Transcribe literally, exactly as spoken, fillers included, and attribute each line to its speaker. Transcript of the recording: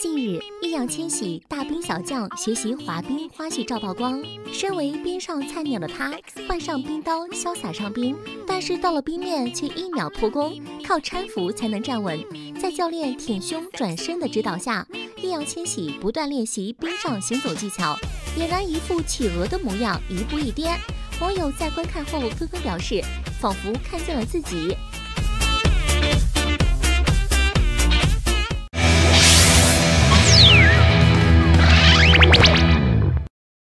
Speaker 1: 近日，易烊千玺大冰小将学习滑冰花絮照曝光。身为冰上菜鸟的他，换上冰刀潇洒上冰，但是到了冰面却一秒破功，靠搀扶才能站稳。在教练舔胸转身的指导下，易烊千玺不断练习冰上行走技巧，俨然一副企鹅的模样，一步一颠。网友在观看后纷纷表示，仿佛看见了自己。